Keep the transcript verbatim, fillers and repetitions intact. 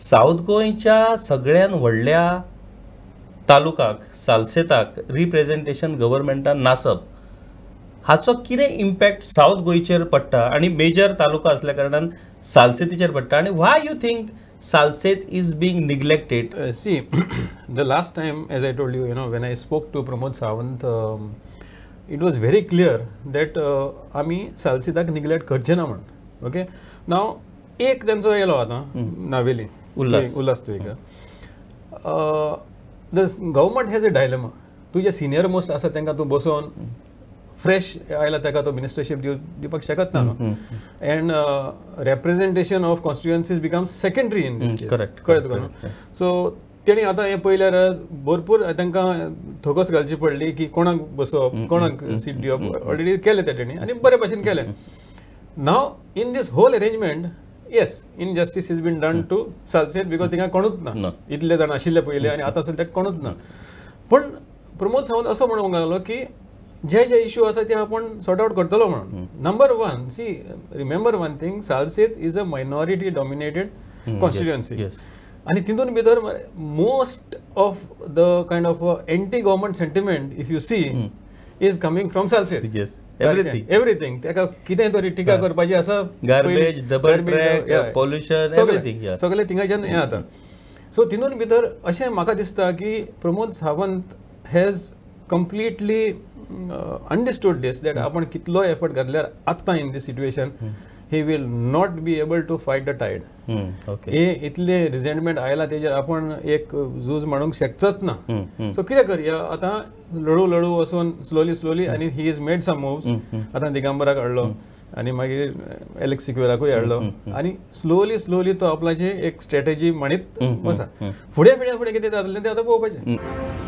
South गोंयच्या सगळ्यान व्हडल्या तालुकाक सालसेताक रिप्रेझेंटेशन गव्हर्मेंटान नासप हाचो कितें इम्पॅक्ट साऊथ गोंयचेर पडटा आनी मेजर तालुका असल्या कारणान सालसेतीचेर पडटा आनी why you think Salcete is being neglected? Uh, see, the last time, as I told you, you know, when I spoke to Pramod Sawant, um, it was very clear that आमी Salcetak neglect करचे ना म्हणून. Okay. Now, एक त्यांचो yellow आता Navelim Ulhas Ulhas Tuyekar. The government has a dilemma. तुझे senior most आसा तांकां तूं बसोवन फ्रेश आयला ताका तो मिनिस्टरशीप दिवपाक शकत ना and representation of constituencies becomes secondary in these case. Correct कळत तुका. सो तेणी आतां हें पयल्यार भरपूर तांकां थोकस घालची पडली की कोणाक बसोवप कोणाक सीट दिवप ऑलरेडी केलें तें तेणी आनी बरे भशेन केलें. नाव in these whole arrangement yes injustice is been done to Salcete because तिका कोणूच ना इतले जाण आशिल्ले पयले आनी आतां सुद्दां ताका कोणूच ना. पण प्रमोद सावंत असो म्हणूंक लागलो की जे जे इश्यू आसा ते आपण सॉर्ट आउट करतलो म्हणून. Number one see remember one thing Salcete is a minority dominated constituency आनी तितून भितर most of the kind of anti government sentiment if you see is coming from Salcete. Everything everything ताका कितें तरी टिका करपाची आसा garbage double track pollution everything सगळें थिंगाच्यान हें जाता. सो तितून भितर अशें म्हाका दिसता की Pramod Sawant has completely uh, understood this that आपण कितलो एफर्ट घातल्यार आत्तां in this situation he will not be able to fight the tide. हे इतले रिझेंटमेंट आयला तेजेर आपण एक झूज म्हणूंक शकचोच ना. सो कितें करया आतां लढू लढू वचून स्लोली स्लोली आनी he is made some moves. आतां दिगंबराक हाडलो आनी मागीर एलेक्स सिक्वेराकूय हाडलो आनी स्लोली स्लोली तो आपल्याची एक स्ट्रॅटेजी म्हणीत बसा. फुडें फुडें फुडें कितें जातलें तें आतां पळोवपाचें.